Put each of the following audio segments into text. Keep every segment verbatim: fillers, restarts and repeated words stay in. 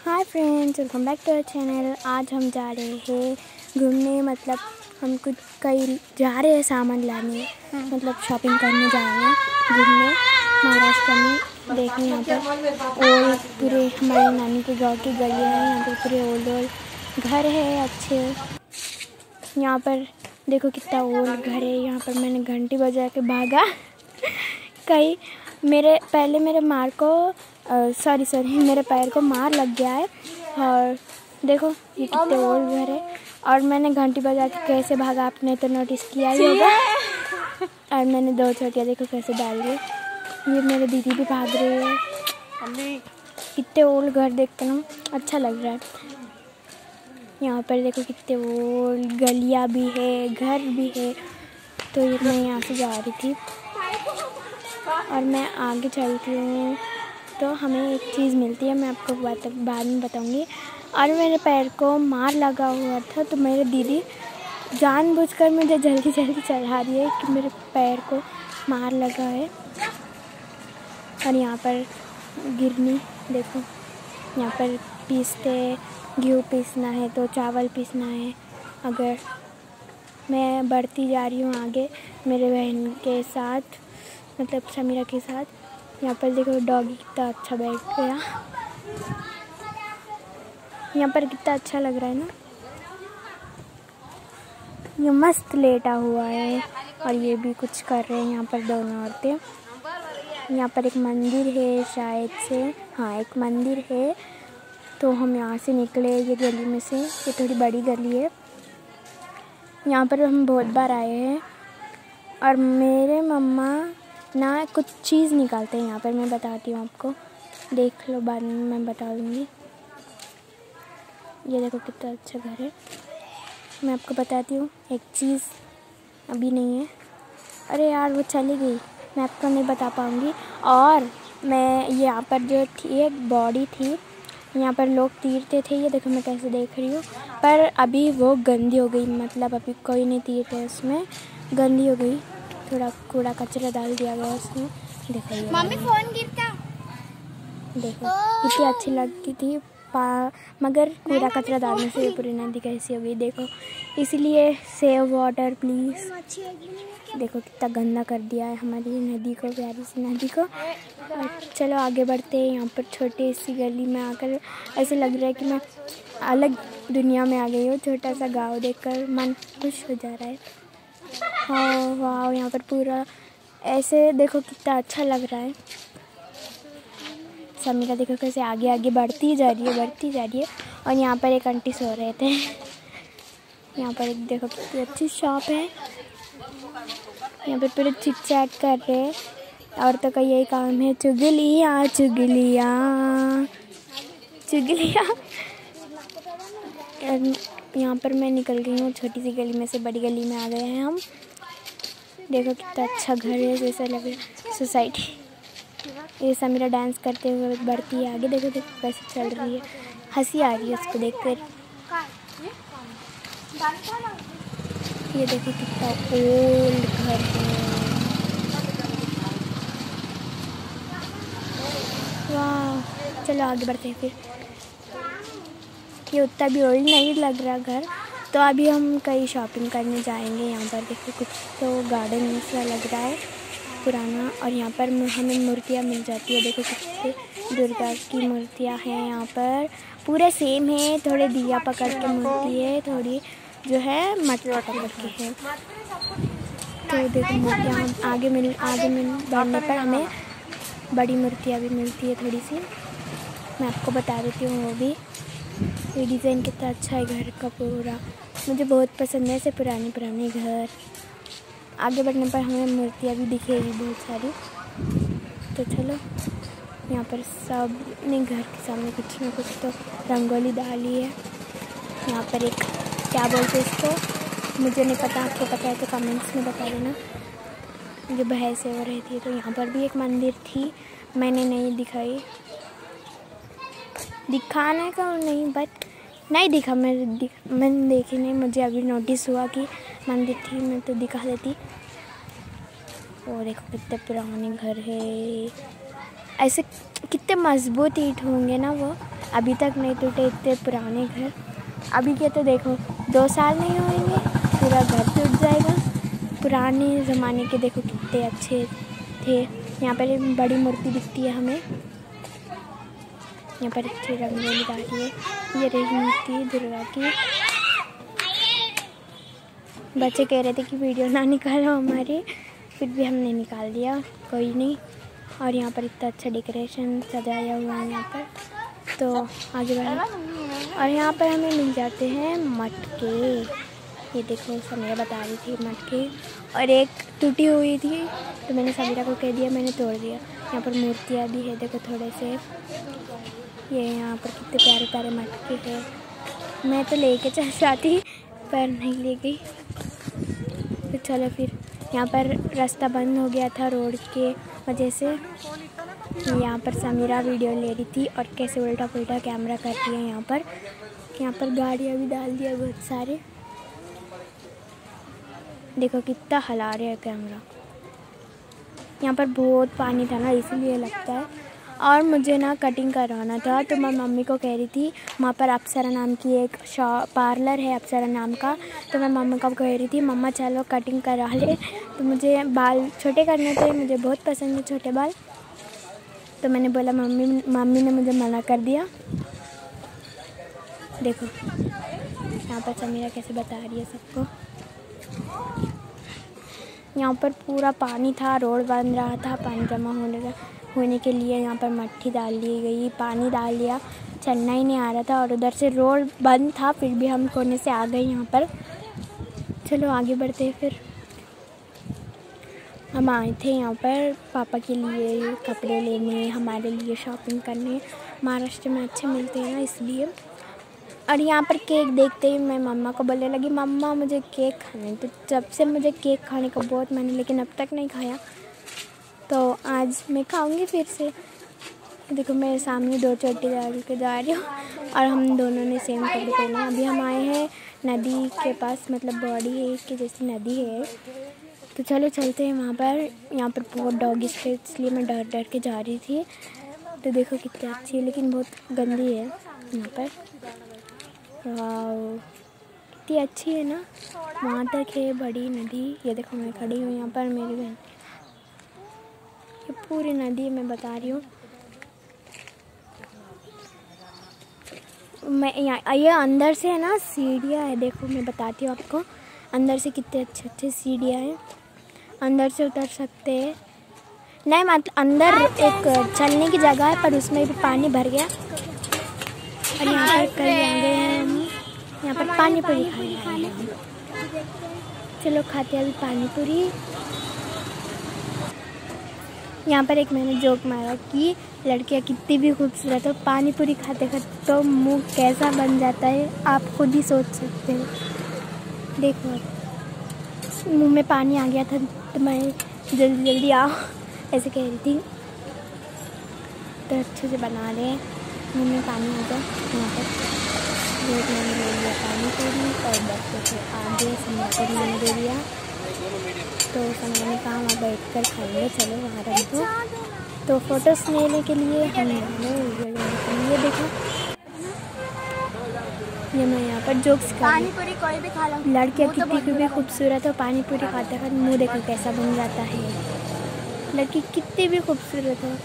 Hi friends, welcome back to our channel. आज हम जा रहे हैं घूमने, मतलब हम कुछ कहीं जा रहे हैं सामान लाने, मतलब शॉपिंग करने जा रहे हैं घूमने महाराष्ट्र में। देखें यहाँ पर ओल्ड पूरे हमारे नानी के गांव की गलियाँ हैं। यहाँ पर पूरे ओल्ड ओल्ड घर है अच्छे। यहाँ पर देखो कितना ओल्ड घर है। यहाँ पर मैंने घंटी बजा के भागा कहीं मेरे पहले मेरे मार को सॉरी सॉरी मेरे पैर को मार लग गया है। और देखो ये कितने ओल्ड घर है। और मैंने घंटी बजा के कैसे भागा, आपने तो नोटिस किया ही होगा। और मैंने दो चोटियाँ देखो कैसे डाल दी। ये मेरे दीदी भी भाग रही है। कितने ओल्ड घर देखते ना अच्छा लग रहा है। यहाँ पर देखो कितने ओल्ड गलियाँ भी है, घर भी है। तो ये मैं यहाँ से जा रही थी और मैं आगे चलती हूँ तो हमें एक चीज़ मिलती है, मैं आपको बात बाद में बताऊँगी। और मेरे पैर को मार लगा हुआ था तो मेरे दीदी जानबूझकर मुझे जल्दी जल्दी चढ़ा रही है कि मेरे पैर को मार लगा है। और यहाँ पर गिरनी देखो, यहाँ पर पीसते गेहूँ पीसना है तो चावल पीसना है। अगर मैं बढ़ती जा रही हूँ आगे मेरे बहन के साथ, मतलब समीरा के साथ। यहाँ पर देखो डॉगी कितना अच्छा बैठ गया। यहाँ पर कितना अच्छा लग रहा है ना, ये मस्त लेटा हुआ है और ये भी कुछ कर रहे हैं यहाँ पर दोनों औरतें। यहाँ पर एक मंदिर है शायद से, हाँ एक मंदिर है। तो हम यहाँ से निकले ये गली में से, ये थोड़ी बड़ी गली है। यहाँ पर हम बहुत बार आए हैं। और मेरे मम्मा ना कुछ चीज़ निकालते हैं यहाँ पर, मैं बताती हूँ आपको, देख लो बाद में मैं बता दूँगी। ये देखो कितना अच्छा घर है। मैं आपको बताती हूँ एक चीज़, अभी नहीं है, अरे यार वो चली गई, मैं आपको नहीं बता पाऊँगी। और मैं यहाँ पर जो थी एक बॉडी थी, यहाँ पर लोग तीरते थे, ये देखो मैं कैसे देख रही हूँ। पर अभी वो गंदी हो गई, मतलब अभी कोई नहीं तीर रहे उसमें, गंदी हो गई। थोड़ा कूड़ा कचरा डाल दिया गया उसमें। देखो ये मम्मी फोन गिरता, देखो कितनी अच्छी लगती थी पा, मगर कूड़ा कचरा डालने से पूरी नदी कैसी हो गई देखो। इसलिए सेव वाटर प्लीज़। देखो कितना गंदा कर दिया है हमारी नदी को, प्यारी सी नदी को। और चलो आगे बढ़ते हैं। यहाँ पर छोटी सी गली में आकर ऐसे लग रहा है कि मैं अलग दुनिया में आ गई हूँ। छोटा सा गाँव देखकर मन खुश हो जा रहा है। हाँ वाह, यहाँ पर पूरा ऐसे देखो कितना अच्छा लग रहा है। समीरा देखो कैसे आगे आगे बढ़ती जा रही है, बढ़ती जा रही है। और यहाँ पर एक आंटी सो रहे थे। यहाँ पर एक देखो कितनी अच्छी शॉप है। यहाँ पर पूरे चिट चैट कर रहे हैं। औरतों का यही काम है, चुगलियाँ चुगलियाँ चुगलियाँ। यहाँ पर मैं निकल गई हूँ छोटी सी गली में से बड़ी गली में आ गए हैं हम। देखो कितना अच्छा घर है, जैसा लग रहा है सोसाइटी। ये समीरा डांस करते हुए बढ़ती है आगे। देखो देखो कैसे चल रही है, हंसी आ रही है उसको देखकर। ये देखो कितना ओल्ड घर है। वाह, चलो आगे बढ़ते हैं फिर। ये उतना भी ओल्ड नहीं लग रहा घर। तो अभी हम कहीं शॉपिंग करने जाएंगे। यहाँ पर देखो कुछ तो गार्डन सा लग रहा है पुराना। और यहाँ पर हमें मूर्तियाँ मिल जाती है। देखो कितने दुर्गा की मूर्तियाँ हैं यहाँ पर, पूरे सेम है। थोड़े दिया पकड़ के मूर्ति है, थोड़ी जो है मटका पकड़ के है। तो देखो मूर्तियाँ हम आगे मिल आगे मिल बढ़ने पर हमें बड़ी मूर्तियाँ भी मिलती है थोड़ी सी, मैं आपको बता देती हूँ वो भी। ये डिज़ाइन कितना अच्छा है घर का पूरा, मुझे बहुत पसंद है ऐसे पुराने पुराने घर। आगे बढ़ने पर हमें मूर्तियाँ भी दिखेगी बहुत सारी। तो चलो, यहाँ पर सब ने घर के सामने कुछ ना कुछ तो रंगोली डाली है। यहाँ पर एक क्या बोलते हैं इसको, मुझे नहीं पता, आपको पता है तो कमेंट्स में बता देना। मुझे बहस हो रही थी। तो यहाँ पर भी एक मंदिर थी, मैंने नहीं दिखाई, दिखाने का नहीं, बट नहीं दिखा, मैं दिख, मैंने देखी नहीं। मुझे अभी नोटिस हुआ कि मंदिर थी, मैं तो दिखा देती। और देखो कितने पुराने घर है, ऐसे कितने मजबूत ईंट होंगे ना वो, अभी तक नहीं टूटे, इतने पुराने घर। अभी के तो देखो दो साल नहीं होंगे पूरा घर टूट जाएगा। पुराने ज़माने के देखो कितने अच्छे थे। यहाँ पर एक बड़ी मूर्ति दिखती है हमें, यहाँ पर अच्छी रंगोली डाली है। ये रही मूर्ति दुर्गा की। बच्चे कह रहे थे कि वीडियो ना निकालो हमारी, फिर भी हमने निकाल दिया, कोई नहीं। और यहाँ पर इतना अच्छा डेकोरेशन सजाया हुआ है यहाँ पर, तो आगे बढ़ा। और यहाँ पर हमें मिल जाते हैं मटके। ये देखो समीरा बता रही थी मटके, और एक टूटी हुई थी तो मैंने समीरा को कह दिया, मैंने तोड़ दिया। यहाँ पर मूर्तियाँ भी है देखो थोड़े से। ये यहाँ पर कितने प्यारे प्यारे मटके हैं। मैं तो लेके चल जाती पर नहीं ले गई। तो चलो फिर, यहाँ पर रास्ता बंद हो गया था रोड के वजह से। यहाँ पर समीरा वीडियो ले रही थी और कैसे उल्टा पुल्टा कैमरा कर रही है यहाँ पर। यहाँ पर गाड़ियाँ भी डाल दिया बहुत सारे, देखो कितना हिला रहे हैं कैमरा। यहाँ पर बहुत पानी था ना इसलिए लगता है। और मुझे ना कटिंग करवाना था, तो मैं मम्मी को कह रही थी, वहाँ पर अप्सरा नाम की एक शॉप पार्लर है अप्सरा नाम का, तो मैं मम्मी को कह रही थी मम्मा चलो कटिंग करा ले। तो मुझे बाल छोटे करने थे, मुझे बहुत पसंद है छोटे बाल। तो मैंने बोला मम्मी मम्मी ने मुझे मना कर दिया। देखो यहाँ पर समीरा कैसे बता रही है सबको। यहाँ पर पूरा पानी था, रोड बन रहा था, पानी जमा होने का होने के लिए यहाँ पर मट्टी डाल दी गई, पानी डाल दिया, चलना ही नहीं आ रहा था। और उधर से रोड बंद था, फिर भी हम कोने से आ गए यहाँ पर। चलो आगे बढ़ते हैं। फिर हम आए थे यहाँ पर पापा के लिए कपड़े लेने, हमारे लिए शॉपिंग करने। महाराष्ट्र में अच्छे मिलते हैं ना इसलिए। और यहाँ पर केक देखते ही मैं मम्मा को बोलने लगी मम्मा मुझे केक खाना है। तो जब से मुझे केक खाने का बहुत मन है, लेकिन अब तक नहीं खाया, तो आज मैं खाऊंगी फिर से। देखो मेरे सामने दो चोटी डाल के जा रही हूँ, और हम दोनों ने सेम कपड़े पहने। अभी हम आए हैं नदी के पास, मतलब बॉडी है कि जैसी नदी है, तो चलो चलते हैं वहाँ पर। यहाँ पर बहुत डॉगी थे इसलिए मैं डर डर के जा रही थी। तो देखो कितनी अच्छी है, लेकिन बहुत गंदी है यहाँ पर। वाह कितनी अच्छी है ना, वहाँ तक है बड़ी नदी। ये देखो मैं खड़ी हूँ यहाँ पर, मेरी बहन, ये पूरी नदी मैं बता रही हूँ। मैं यहाँ ये अंदर से है ना सीढ़ियाँ है, देखो मैं बताती हूँ आपको। अंदर से कितने अच्छे अच्छे सीढ़ियाँ हैं, अंदर से उतर सकते हैं। नहीं मतलब अंदर एक चलने की जगह है, पर उसमें भी पानी भर गया। और यहाँ पर कल आ गए हैं हम, यहाँ पर पानी पूरी खाने हम। चलो खाते हैं अभी पानी पूरी। यहाँ पर एक मैंने जोक मारा कि लड़कियाँ कितनी भी खूबसूरत हो, पानी पूरी खाते खाते तो मुंह कैसा बन जाता है आप खुद ही सोच सकते हो। देखो मुंह में पानी आ गया था, तो मैं जल्दी जल्दी आओ ऐसे कह रही थी। तो अच्छे से बना रहे हैं, मुंह में पानी आ गया। यहाँ पर रोज मैंने ले लिया पानी पूरी, और बच्चे से आगे समझा कर मैंने दे दिया। तो समय ने कहा वहाँ बैठ कर खाएंगे, चलो वहाँ रख दो। तो फोटोस लेने के लिए हम ये देखो, ये मैं यहाँ पर जोक्स कर पानी पूरी कोई भी खा लो। लड़कियाँ कितनी भी खूबसूरत हो, पानी पूरी खाते खाते मुँह देखो कैसा बन जाता है। लड़की कितनी भी खूबसूरत हो,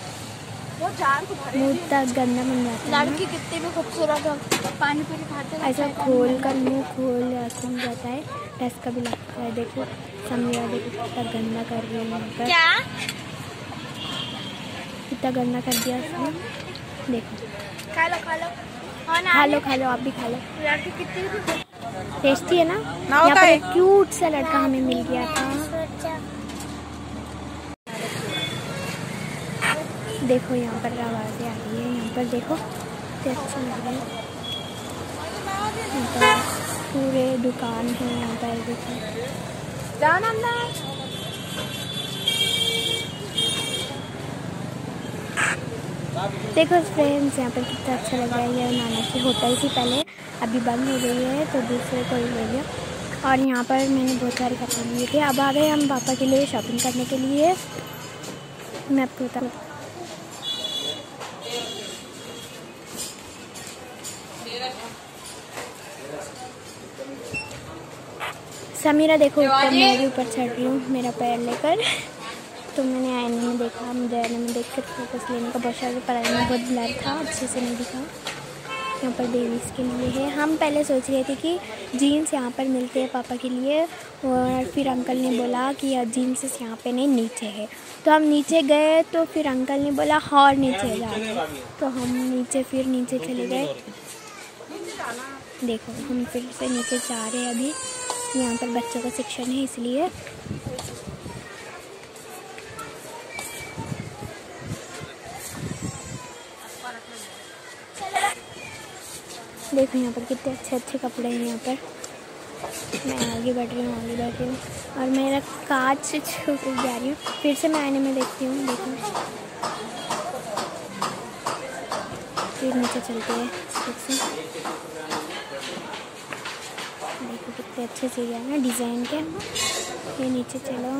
मुँह तक गंदा बन जाता है। लड़की कितनी भी खूबसूरत हो, पानी पूरी खाते ऐसा खोल कर मुँह खोल खुल जाता है, टस का भी लगता है। देखो समीरा देखो कितना गंदा कर रही है यहाँ पर, क्या कितना गंदा कर दिया उसने। देखो खा लो खा लो खा लो खा लो आप भी खा लो। लड़की कितनी भी टेस्टी है ना। यहाँ पर एक क्यूट सा लड़का हमें मिल गया था। देखो यहाँ पर आवाज़ें आ रही है, यहाँ पर देखो कितने अच्छे लग रहे हैं। यहाँ पर पूरे दुकान है, यहाँ पर देखो देखो फ्रेंड्स यहाँ पर कितना अच्छा लग रहा है। ये नाना की होटल थी पहले, अभी बंद हो गई है, तो दूसरे को ही ले लिया। और यहाँ पर मैंने बहुत सारे कपड़े लिए थे। अब आ गए हम पापा के लिए शॉपिंग करने के लिए। मैं आपको बताऊँ समीरा देखो ऊपर, मैं भी ऊपर चढ़ रही हूँ मेरा पैर लेकर। तो मैंने आईने में देखा, मुझे आईने में देख कर फोकस लेने का बहुत शौक है, पर आईने में बहुत ब्लर था, अच्छे से नहीं दिखा। यहाँ पर बेबीज़ के लिए है। हम पहले सोच रहे थे कि जीन्स यहाँ पर मिलते हैं पापा के लिए, और फिर अंकल ने बोला कि जीन्स यहाँ पे नहीं, नीचे है। तो हम नीचे गए तो फिर अंकल ने बोला और नीचे जाना, तो हम नीचे फिर नीचे चले गए। देखो हम फिर से नीचे जा रहे हैं अभी। यहाँ पर बच्चों का सेक्शन है इसलिए। देखो यहाँ पर कितने अच्छे अच्छे कपड़े हैं यहाँ पर। मैं आगे बढ़ रही हूँ, आगे बढ़ रही हूँ, और मेरा कांच छू के जा रही हूँ। फिर से मैं आईने में देखती हूँ। देखो फिर नीचे चलते हैं फिर से। देखो कितने अच्छे से गए हैं डिज़ाइन के। ये नीचे चलो,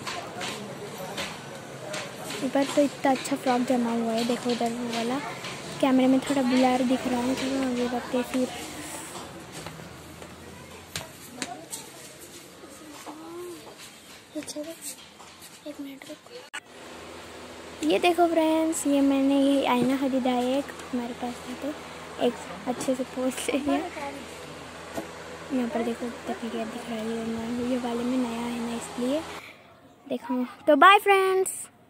ऊपर तो इतना अच्छा फ्रॉक जमा हुआ है। देखो उधर वो वाला कैमरे में थोड़ा ब्लर दिख रहा है। चलो आगे बढ़ते फिर। एक मिनट रुको। ये देखो फ्रेंड्स, ये मैंने ये आईना खरीदा है एक, हमारे पास था तो एक अच्छे से पोस्ट ले लिया। यहाँ पर देखो कितना क्लियर दिख रहा है। ये वाले में नया है ना इसलिए। देखो तो बाय फ्रेंड्स।